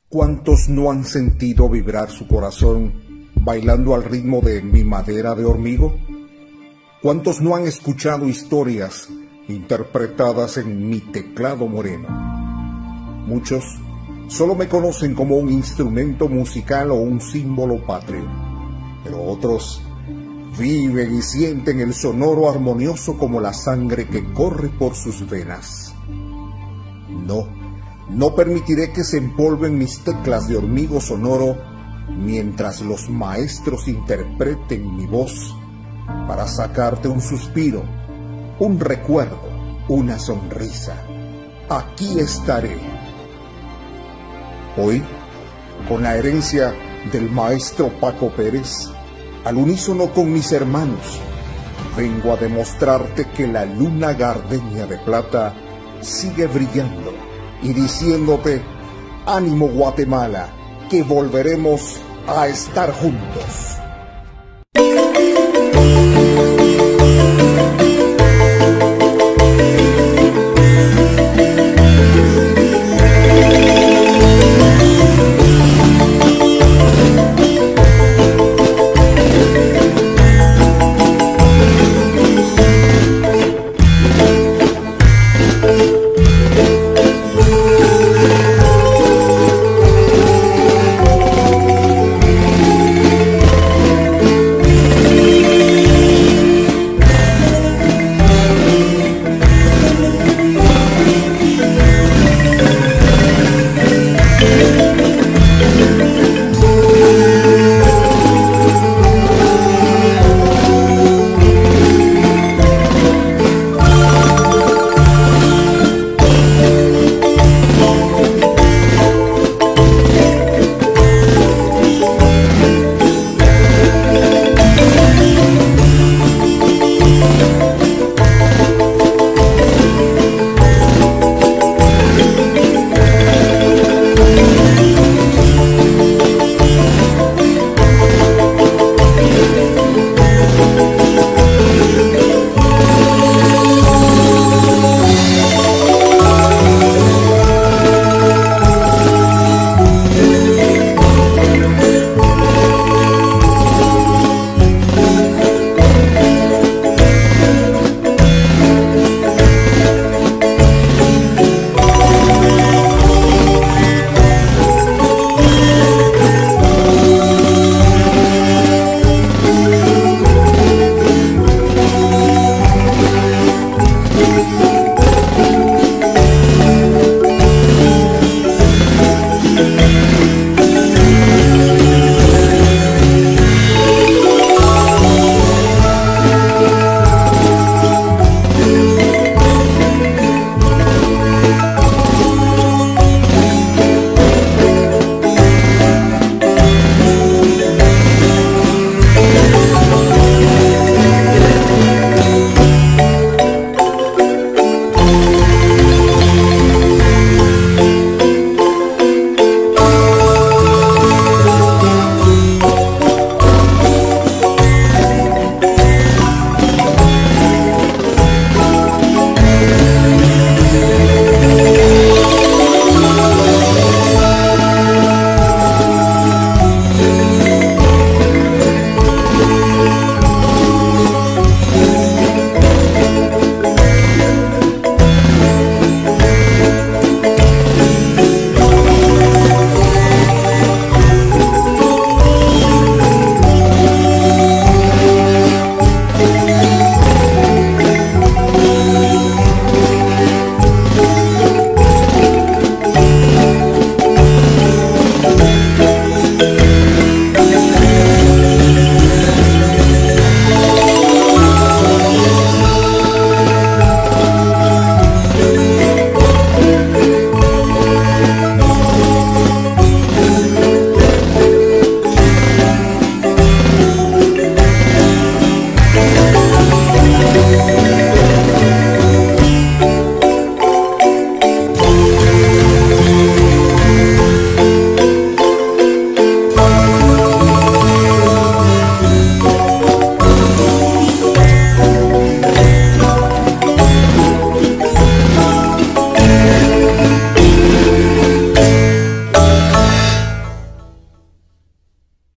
¿Cuántos no han sentido vibrar su corazón bailando al ritmo de Mi Madera de Hormigo? ¿Cuántos no han escuchado historias interpretadas en Mi Teclado Moreno? Muchos solo me conocen como un instrumento musical o un símbolo patrio, pero otros viven y sienten el sonoro armonioso como la sangre que corre por sus venas. No permitiré que se empolven mis teclas de hormigo sonoro mientras los maestros interpreten mi voz para sacarte un suspiro, un recuerdo, una sonrisa. Aquí estaré. Hoy, con la herencia del maestro Paco Pérez, al unísono con mis hermanos, vengo a demostrarte que la luna Gardenia de plata sigue brillando y diciéndote: ánimo Guatemala, que volveremos a estar juntos.